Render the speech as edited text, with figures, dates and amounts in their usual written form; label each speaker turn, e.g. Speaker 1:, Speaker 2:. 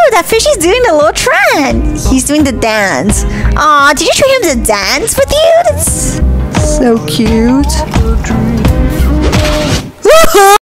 Speaker 1: that fish is doing the little trend. He's doing the dance. Aw, did you show him the dance with you? That's so cute.